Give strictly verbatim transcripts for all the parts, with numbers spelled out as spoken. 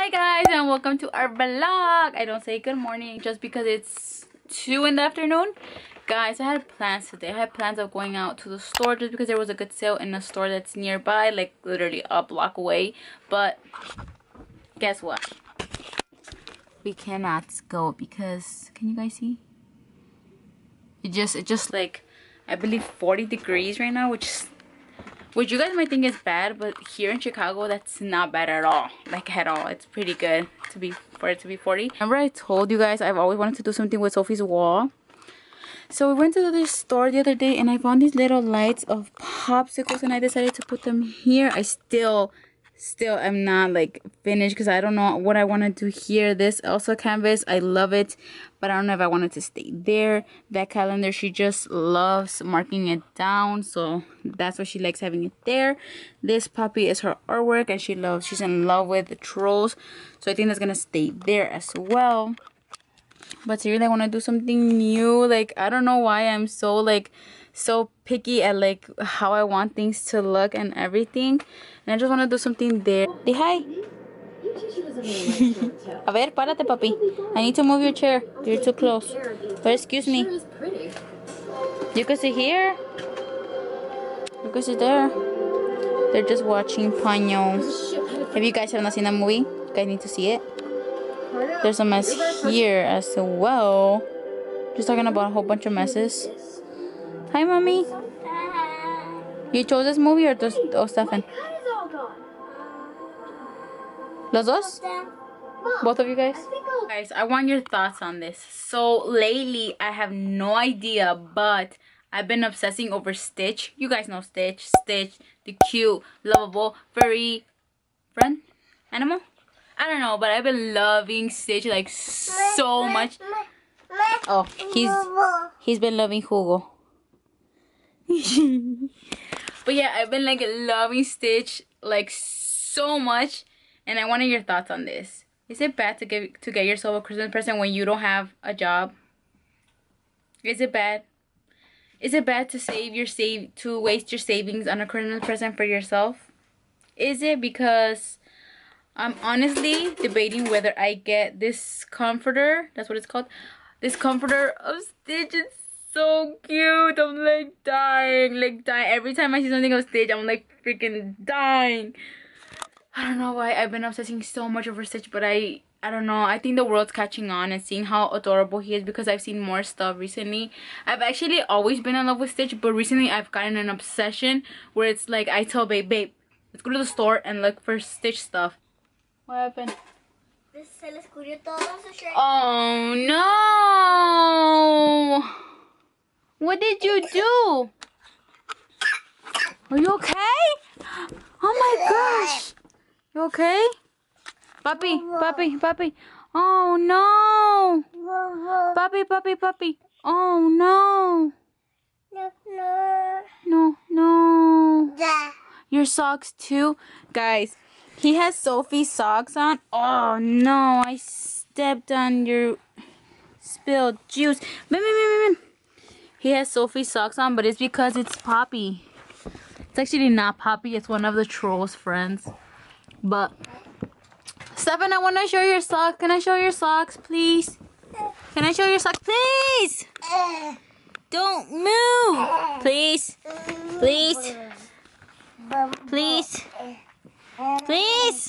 Hi guys, and welcome to our vlog. I don't say good morning just because it's two in the afternoon. Guys, I had plans today. I had plans of going out to the store just because there was a good sale in a store that's nearby, like literally a block away. But guess what? We cannot go because, can you guys see? It just, it just like, I believe forty degrees right now, which is, which you guys might think is bad, but here in Chicago, that's not bad at all. Like at all. It's pretty good to be for it to be forty. Remember I told you guys I've always wanted to do something with Sophie's wall. So we went to this store the other day and I found these little lights of popsicles and I decided to put them here. I still still am not like finished because I don't know what I want to do here. This Elsa canvas, I love it, but I don't know if I wanted to stay there. That calendar, she just loves marking it down, so that's why she likes having it there. This puppy is her artwork and she loves, she's in love with the trolls, so I think that's gonna stay there as well. But seriously, I want to do something new. Like, I don't know why I'm so like so picky at like how I want things to look and everything, and I just want to do something there. Say hi. A ver, párate, papi. I need to move your chair. You're too close. But excuse me. You can sit here. You can sit there. They're just watching Paño. If you guys have not seen that movie, you guys need to see it. There's a mess here as well. Just talking about a whole bunch of messes. Hi, mommy. You chose this movie or just oh, Stefan? Los dos? Both of you guys? Guys, I want your thoughts on this. So lately, I have no idea, but I've been obsessing over Stitch. You guys know Stitch. Stitch, the cute, lovable, furry friend, animal. I don't know, but I've been loving Stitch like so much. Oh, he's he's been loving Hugo. But yeah, I've been like loving Stitch like so much, and I wanted your thoughts on this. Is it bad to give to get yourself a Christmas present when you don't have a job? Is it bad? Is it bad to save your save to waste your savings on a Christmas present for yourself? Is it? Because I'm honestly debating whether I get this comforter. That's what it's called. This comforter of Stitch. It's so cute. I'm like dying. Like dying. Every time I see something of Stitch, I'm like freaking dying. I don't know why I've been obsessing so much over Stitch, but I I don't know. I think the world's catching on and seeing how adorable he is because I've seen more stuff recently. I've actually always been in love with Stitch, but recently I've gotten an obsession where it's like I tell babe, babe, let's go to the store and look for Stitch stuff. What happened? Oh no! What did you do? Are you okay? Oh my gosh! You okay? Puppy, puppy, puppy. Oh no! Puppy, puppy, puppy. Oh no! No, no. Your socks too? Guys, he has Sophie's socks on. Oh no, I stepped on your spilled juice. He has Sophie's socks on, but it's because it's Poppy. It's actually not Poppy, it's one of the trolls' friends. But Stefan, I want to show your socks. Can I show your socks, please? Can I show your socks, please? Don't move. Please. Please. Please. Please.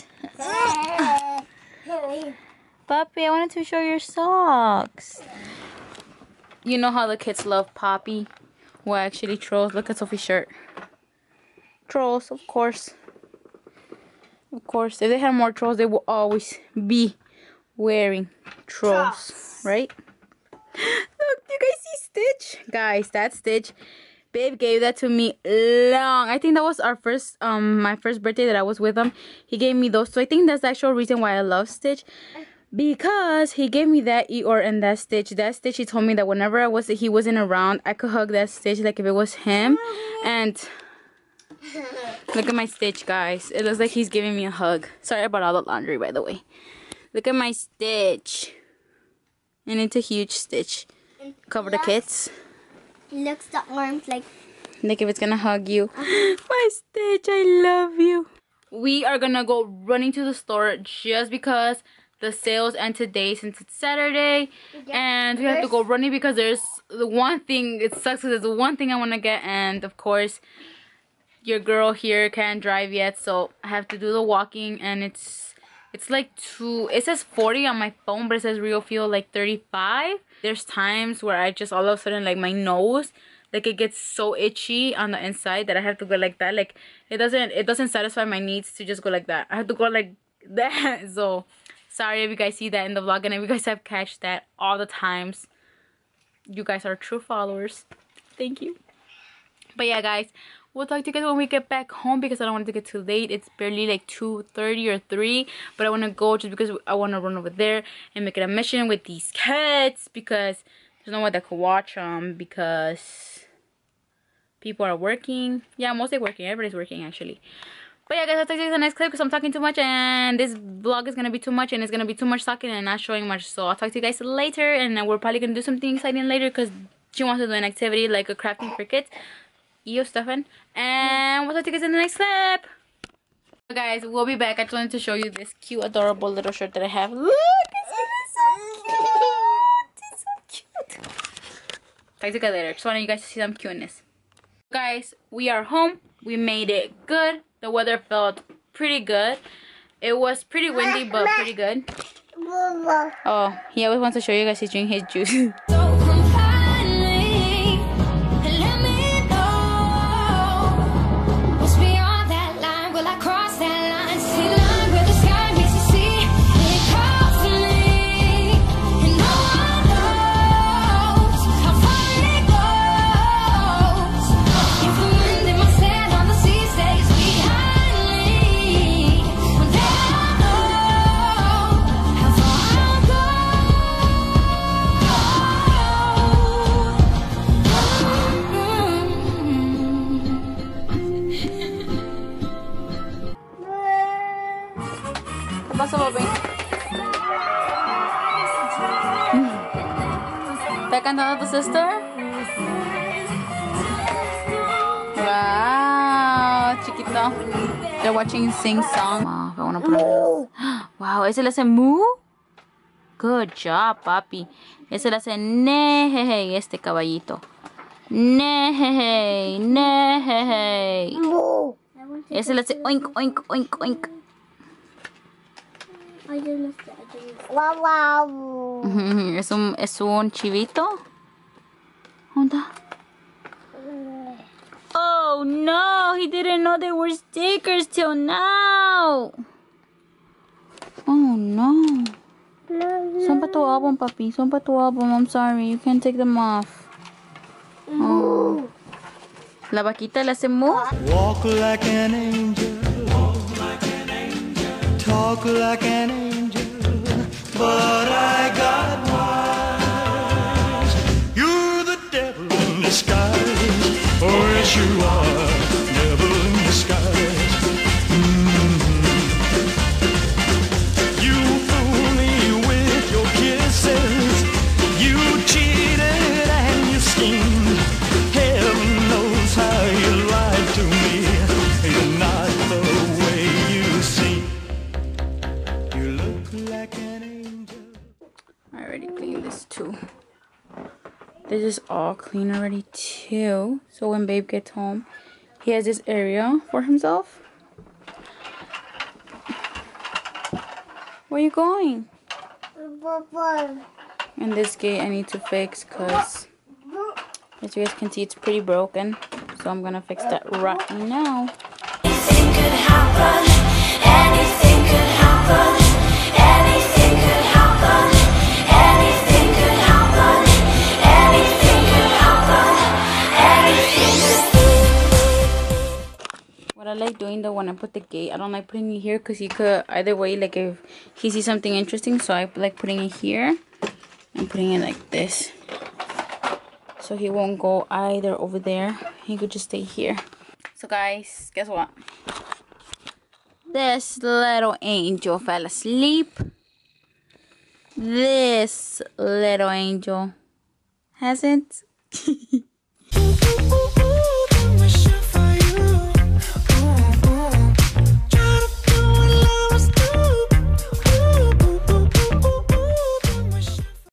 Puppy, I wanted to show your socks. You know how the kids love Poppy? Well, actually trolls. Look at Sophie's shirt. Trolls, of course. Of course. If they had more trolls, they would always be wearing trolls. Right? Look, you guys see Stitch? Guys, that's Stitch. Babe gave that to me long. I think that was our first, um, my first birthday that I was with him. He gave me those. So I think that's the actual reason why I love Stitch. Because he gave me that Eeyore and that Stitch. That Stitch, he told me that whenever I was, he wasn't around, I could hug that Stitch like if it was him. And look at my Stitch, guys. It looks like he's giving me a hug. Sorry about all the laundry, by the way. Look at my Stitch. And it's a huge Stitch. Cover the kids. It looks the arms like like if it's gonna hug you. My Stitch, I love you. we are gonna go running to the store just because the sales end today since it's Saturday. And we have to go running because there's the one thing, it sucks because there's the one thing I want to get, and of course your girl here can't drive yet, so I have to do the walking. And it's it's like two, it says forty on my phone, but it says real fuel like thirty-five. There's times where I just all of a sudden, like, my nose, like, it gets so itchy on the inside that I have to go like that. Like, it doesn't it doesn't satisfy my needs to just go like that. I have to go like that. So sorry if you guys see that in the vlog, and if you guys have catched that all the times, you guys are true followers. Thank you. But yeah, guys, we'll talk to you guys when we get back home because I don't want it to get too late. It's barely like two thirty or three, but I want to go just because I want to run over there and make it a mission with these cats, because there's no one that could watch them because people are working. Yeah, mostly working. Everybody's working, actually. But yeah, guys, I'll talk to you in the next clip because I'm talking too much, and this vlog is going to be too much, and it's going to be too much talking and not showing much. So I'll talk to you guys later, and we're probably going to do something exciting later because she wants to do an activity like a crafting for kids. Yo, Stefan. And we'll talk to you guys in the next clip. So guys, we'll be back. I just wanted to show you this cute, adorable little shirt that I have. Look, this is so cute. It's so cute. Talk to you guys later. Just wanted you guys to see some cuteness. Guys, we are home. We made it good. The weather felt pretty good. It was pretty windy, but pretty good. Oh, he always wants to show you guys he's drinking his juice. ¿Está cantando tu sister? Wow, chiquito. They're watching sing song. Wow, I wanna put on. Wow, ese le hace moo. Good job, papi. Ese le hace nejeje, este caballito. Nejeje, nejeje. Ese le hace oink, oink, oink, oink. Wow, wow. Es un, es un chivito. ¿Dónde? Oh no, he didn't know there were stickers till now. Oh no. Son para tu album, papi. Son para tu album. I'm sorry, you can't take them off. Oh. La vaquita le hace moo. Walk like an angel. Walk like an angel. Talk like an angel. But I got wise. You're the devil in disguise. Oh, yes, you are. Devil in disguise. Mm-hmm. You fool me with your kisses. You cheated and you schemed. Heaven knows how you lied to me. You're not the way you seem. You look like an angel. I already cleaned this too. This is all clean already too. So when babe gets home, he has this area for himself. Where are you going? And this gate I need to fix because, as you guys can see, it's pretty broken. So I'm gonna fix that right now. Anything could happen. Anything could happen. Anything could happen. Anything could happen. Anything could happen. Anything could. What I like doing though when I put the gate, I don't like putting it here because you could either way, like if he sees something interesting, so I like putting it here and putting it like this. So he won't go either over there. He could just stay here. So guys, guess what? This little angel fell asleep. This little angel hasn't.